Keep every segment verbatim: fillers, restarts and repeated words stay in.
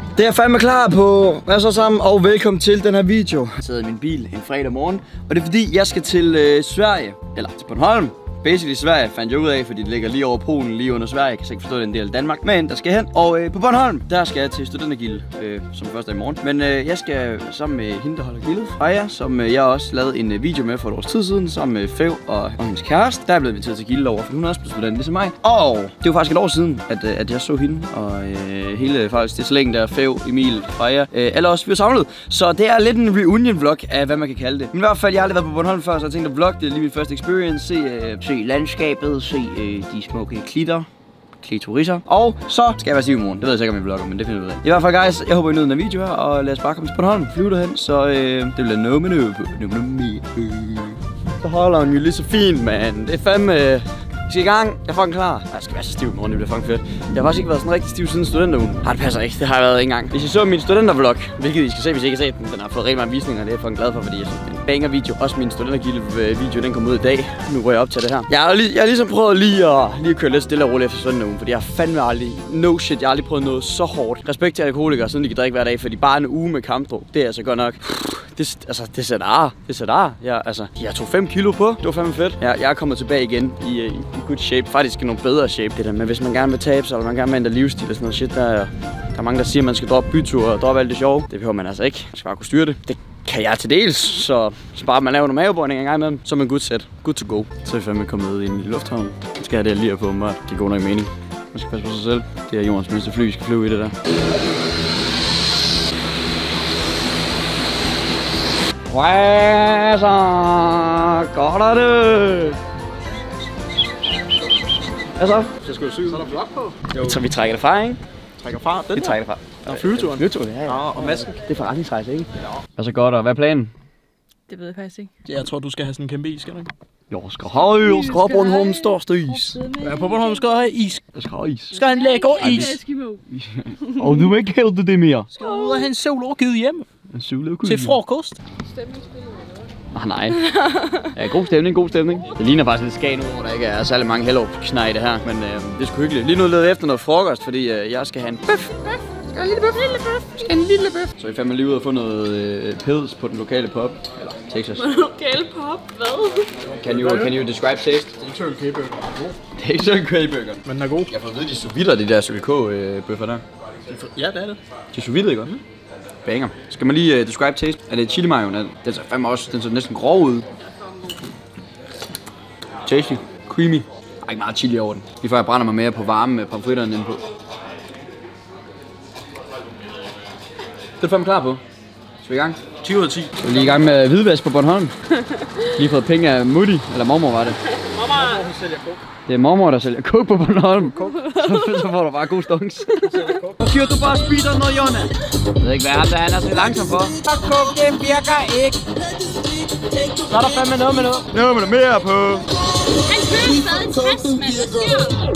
Det er jeg fandme klar på. Hvad så sammen, og velkommen til den her video. Jeg sidder i min bil en fredag morgen, og det er fordi, jeg skal til øh, Sverige, eller til Bornholm. Basically Sverige fandt jeg ud af, fordi det ligger lige over Polen, lige under Sverige. Jeg kan ikke forstå, det er en del af Danmark, men der skal hen. Og øh, på Bornholm, der skal jeg til Studentergilde, øh, som først er i morgen. Men øh, jeg skal sammen med hende, der holder gildet, Freja, som øh, jeg også lavede en øh, video med for et års tid siden, sammen med Fev og, og hendes kæreste. Der er blevet inviteret til gildet over, for hun er også blevet student ligesom mig. Og det var faktisk et år siden, at, øh, at jeg så hende, og øh, hele faktisk det slæng der, Fev, Emil, Freja, øh, alle os, vi var samlet. Så det er lidt en reunion-vlog af, hvad man kan kalde det. Men i hvert fald, jeg har aldrig været på Bornholm før, så jeg tænkte at vlogge, det er lige min første experience, se, øh, se landskabet, se øh, de smukke klitter, klitorisser. Og så skal jeg være stiv i morgen. Det ved jeg sikkert, om jeg vlogger, men det finder vi ud af. I hvert fald, guys, jeg håber, I nyder den her video her, og lad os bare komme til Bornholm, flyve derhen, så øh, det bliver noget med noget på. Så holder hun jo lige så fint, mand. Det er fandme... Øh, Vi skal i gang. Jeg er fucking klar. Jeg skal være så stiv i morgen, det bliver fucking fedt. Jeg har faktisk ikke været sådan rigtig stiv siden studenterugen. Nej, det passer ikke. Det har jeg været engang. Hvis I så min studentervlog, hvilket I skal se, hvis I ikke har set den, den har fået rigtig mange visninger, og det er jeg fucking glad for, fordi jeg synes, det er en banger video. Også min studentergilde-video, den kom ud i dag. Nu går jeg op til det her. Jeg har, lige, jeg har ligesom prøvet lige at, lige at køre lidt stille og roligt efter studenterugen, fordi jeg har fandme aldrig, no shit, jeg har aldrig prøvet noget så hårdt. Respekt til alkoholikere, siden de kan drikke hver dag, fordi bare en uge med kampdruk, det er altså godt nok. Det, altså, det sætter ar. Det sætter ar. Jeg, altså, jeg tog fem kilo på. Det var fandme fedt. Jeg, jeg er kommet tilbage igen i, i good shape. Faktisk i nogle bedre shape. Det der med, hvis man gerne vil tabe sig, eller man gerne vil ændre livsstil og sådan noget shit, der, der er mange, der siger, at man skal droppe byture og droppe alt det sjove. Det behøver man altså ikke. Man skal bare kunne styre det. Det kan jeg til dels. Så, så bare man laver nogle mavebøjninger en gang imellem, så er man good set. Good to go. Så er jeg fandme kommet ind i lufthavnen. Jeg skal have det lige på mig. Det går nok mening. Man skal passe på sig selv. Det er jordens mindste fly, vi skal flyve i det der. Hvad så? Godt er det! Hvad så? Jeg skulle syge. Så er der blok på. Jo. Så vi trækker det fra, ikke? Trækker fra? Den vi trækker det fra. Og flyveturen. Flyveturen, ja, ja. Ja, og masken. Det er forretningsrejse, ikke? Ja. Hvad så godt, og hvad er planen? Det ved jeg faktisk ikke. Jeg tror, du skal have sådan en kæmpe is, skal du ikke? Jeg skal have, jeg skal have Bornholms største is. Ja, på Bornholm skal have is. Jeg skal have is. Skal have en lækker is. Og du vil ikke hælde det mere. Skal du ud og have en solovergivet hjem? En solovergivet? Til frokost. Ah, nej. Ja, god stemning, god stemning. Det ligner faktisk lidt Skagen ud, hvor der ikke er særlig mange helårsknæ i det her. Men øh, det er sgu hyggeligt. Lige nu leder jeg efter noget frokost, fordi øh, jeg skal have en bøf. Skal have en lille bøf. Lille bøf. Skal have en lille bøf. Så vi fandme lige ud og få noget øh, pils på den lokale pub. Eller Texas. På den lokale pub? Hvad? Can you, can you describe taste? Det er ikke sådan en K-burger. Det er ikke sådan en K-burger. Men den er god. Jeg får at vide, de sous vide de der K-bøffer der. Ja, det er det. De sous vide, ikke godt? Banger. Skal man lige uh, describe taste? Er det chili mayo? Den ser fandme også, den ser næsten grov ud. Tasty. Creamy. Der er ikke meget chili over den. Lige før jeg brænder mig mere på varme med pomfritterne inde på. Det er du fandme klar på. Skal vi i gang? ti ud af ti. Så vi er lige i gang med hvidvask på Bornholm. Lige fået penge af Mutti, eller mormor var det. Mormor, hun sælger kok. Det er mormor, der sælger coke på Bornholm. så, så får du bare god stunks. Siger du bare speeder noget, Jonna? Jeg ved ikke, hvad han er, han er så langsom for. Og coke, det virker ikke. Så er der fandme noget med noget. Noget med mere på. Han kører stadig tres, mand. Hvad sker der?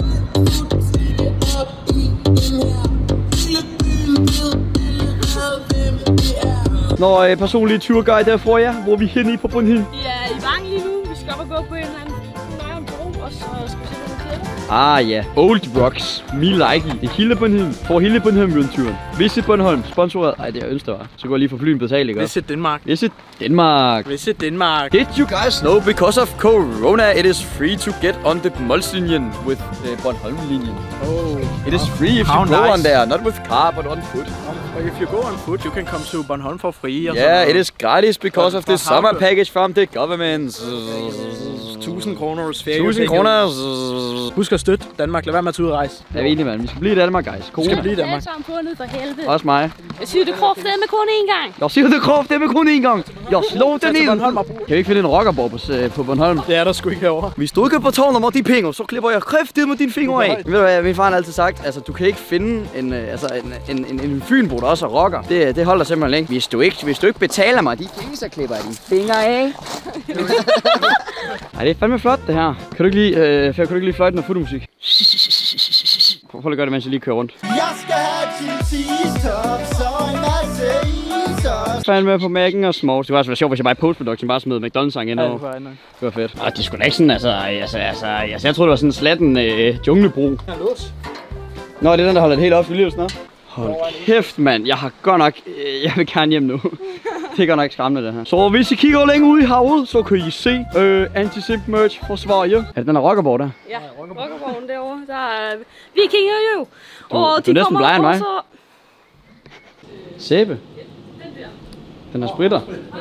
Når øh, personlige turguide der får jer, hvor er vi henne i på Bornholm? Vi er i Vang lige nu. Vi skal op og gå på en eller anden nøjeren bro, og så skal vi se nogle klitter. Ah ja, Old Rocks, me like it. Det er hele Bornholm, for hele Bornholm-turen. Visit Bornholm, sponsoreret. Ej, det er ønsker var. Så går jeg lige for flyen betalt, ikke? Visit Denmark. Visit Denmark. Visit Denmark. Did you guys know because of Corona it is free to get on the Mols-linjen with the Bornholm-linjen? Oh. It is free if How you go nice. on there, not with car but on foot. But if you go on foot, you can come to Bornholm for free. Yeah, it is gratis because For- of the for summer how- package from the government. tusind kroner ferie. tusind kroner. Husk at støtte Danmark. Lad være med at tage ud og rejse. Jeg er enig, mand. Vi skal blive i Danmark, guys. Vi Corona. skal blive i Danmark. Alle sammen på ned for helvede. Også mig. Jeg siger, det krog med kun én gang. Jeg siger det groft, det med kun én gang. Jeg slår den Tag til ned. Bornholm og- Kan vi ikke finde en rockerborg på, øh, på Bornholm? Det er der sgu ikke herovre. Hvis du ikke betaler mig de penge, så klipper jeg kræftet med dine fingre af. Ved du hvad, min far har altid sagt, altså du kan ikke finde en, øh, altså, en, en, en, en fynbo, der også er rocker. Det, det holder simpelthen længe. Hvis du ikke, hvis du ikke betaler mig de penge, så klipper jeg dine fingre af. Ej, det er fandme flot det her. Kan du ikke lige, øh, kan du ikke lige fløjte noget fodmusik? Prøv lige at gøre det, mens jeg lige kører rundt. Jeg skal have cheese-tops og en masse is. Fandme på Mac'en og Smalls. Det var også være sjovt, hvis jeg bare i postproduktion bare smed McDonald's-sang ind over. Ja, det Det var fedt. Og det er sgu da ikke sådan, altså, altså, altså, altså jeg troede, det var sådan en slatten øh, junglebro. er lås. Nå, det er den, der holder det helt op i livet snart. Hold kæft, mand. Jeg har godt nok... Jeg vil gerne hjem nu. Det er godt nok skræmmende, det her. Så hvis I kigger længere ud i havet, så kan I se øh, Anti-Simp merch fra Sverige. Er det den der rockerborg der? Ja, rockerborgen derovre. Der er vikinger jo. Og Du, du er næsten bleg end mig. Så... Sæbe. Den er spritter.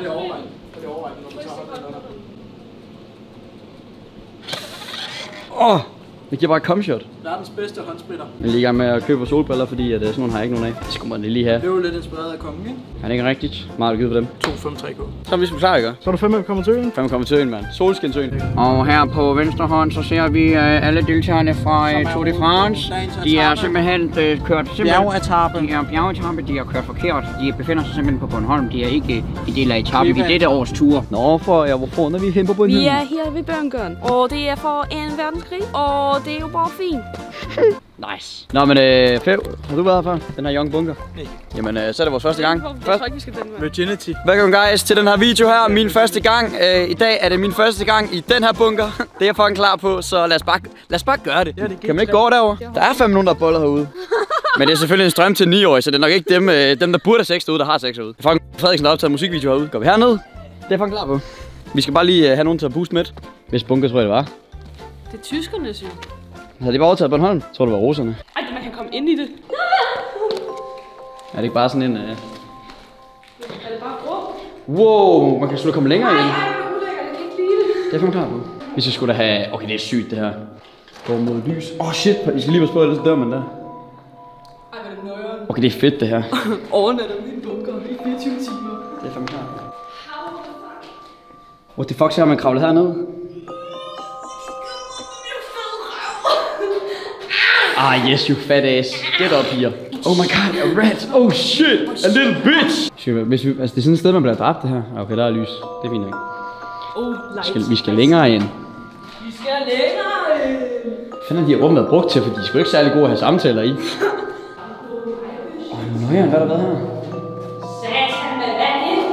Åh, oh, det giver bare et comshot. Verdens bedste håndspritter. Jeg er lige i gang med at købe solbriller, fordi at, sådan nogle har jeg ikke nogen af. Det skulle man lige have. Det er jo lidt inspireret af kongen, ikke? Er det ikke rigtigt? Meget givet for dem. to fem tre K. Så er vi sgu klar, ikke? Så er du fem kommet til øen? fem kommet til øen, mand. Solskinsøen. Og her på venstre hånd, så ser vi uh, alle deltagerne fra uh, Tour de France. De er simpelthen uh, kørt bjergetappe. De er bjergetappe, de har kørt forkert. De befinder sig simpelthen på Bornholm. De er ikke en del af etappen i dette års tur. Nå, for jeg var foran, når vi er hen på bunden. Vi er her ved bunkeren, og det er for en verdenskrig, og det er jo bare fint. Nice. Nå, men øh, Fev, har du været her før? Den her Young Bunker? Nej. Jamen, øh, så er det vores første gang. Jeg tror ikke, vi skal den med. Virginity. Welcome guys til den her video her. Min første gang. Øh, I dag er det min første gang i den her bunker. Det er jeg fucking klar på, så lad os bare, lad os bare gøre det. Ja, det kan man ikke gå over derover? Der er fandme nogen, der er boller herude. Men det er selvfølgelig en strøm til ni år, så det er nok ikke dem, øh, dem der burde have sex derude, der har sex herude. Fucking Frederiksen har optaget musikvideo herude. Går vi herned? Det er jeg fucking klar på. Vi skal bare lige øh, have nogen til at booste med. Hvis bunker tror jeg det var. Det er tyskernes jo. Havde de bare overtaget Bornholm? Jeg tror det var russerne. Ej, man kan komme ind i det. Er det ikke bare sådan en... Øh... Er det bare rum? Wow, man kan sgu da komme længere ind. Ej, hvor ulækkert, jeg kan ikke lide det. Det er fandme klar på. Hvis jeg skulle da have... Okay, det er sygt det her. Gå mod lys. Åh oh, shit, I skal lige passe på, ellers dør man der. Ej, hvor er det nøjeren. Okay, det er fedt det her. Overnatter ude i en bunker i fireogtyve timer. Det er fandme klar. What the fuck, så har man kravlet herned? Ah yes, you fat ass. Get up here. Oh my god, a rat. Oh shit, a little bitch. Hvis vi, altså det er sådan et sted, man bliver dræbt det her. Okay, der er lys. Det er fint nok. Oh, vi skal, vi skal længere ind. Vi skal længere ind. Hvad fanden er de her rum været brugt til, for de er sgu ikke særlig gode at have samtaler i. Åh, oh, nøjeren, hvad er der været her? Satan, hvad er det?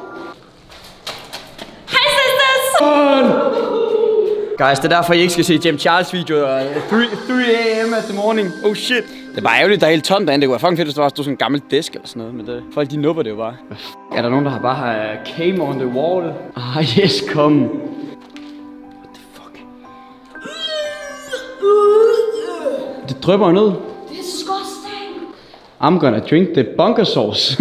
Hej, sisters! Guys, det er derfor, I ikke skal se James Charles videoer. three a m at the morning. Oh shit. Det er bare ærgerligt, der er helt tomt derinde. Det kunne være fucking fedt, hvis der var sådan en gammel disk eller sådan noget. Men det, folk de nupper det jo bare. Er der nogen, der har bare har came on the wall? Ah yes, kom. What the fuck? Det drypper jo ned. Det er skorsten. I'm gonna drink the bunker sauce.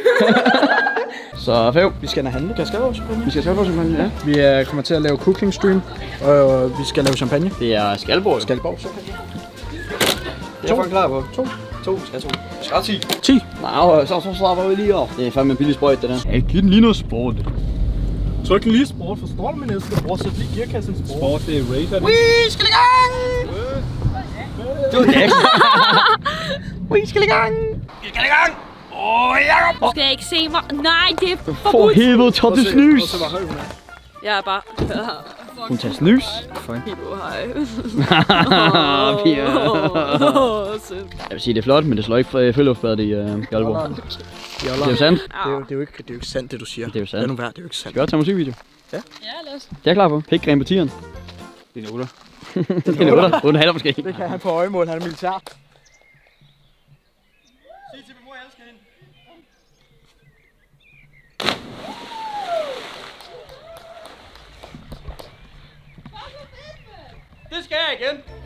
Så Fev, vi skal ind og handle. Skal jeg champagne? Vi skal have champagne, ja. Vi øh, kommer til at lave cooking stream, og vi skal lave champagne. Det er Skalborg. Skalborg champagne. Det er jeg klar på. To. To. Skal to. Skal ti. ti. Nej, så, så slapper vi lige op. Det er fandme en billig sprøjt, det der. Ja, giv den lige noget sport. Tryk den lige sport, forstår du, min elsker bror? Sæt lige gearkassen sport. Sport, det er racer. Vi skal i gang! Det var det. Vi skal i gang! Vi skal i gang! Åh, Jacob! Du skal ikke se mig. Nej, det er For forbudt. helvede, tager det snus! Jeg er bare... Hun tager snus? Hej. Pia. Jeg vil sige, det er flot, men det slår ikke følgeluftbadet i uh, Aalborg. Det er jo sandt. Det er jo, det er jo ikke, det er jo ikke sandt, det du siger. Det er jo sandt. Det er nu værd, det er jo ikke sandt. Skal vi også tage musikvideo? Ja. Ja, lad os. Det er jeg klar på. Pikgren på tieren. Det er en otter. Det er en otter. Otte halv måske. Det kan han på øjemål, han er militær. Sig til min mor, jeg elsker hende. Det skal jeg igen.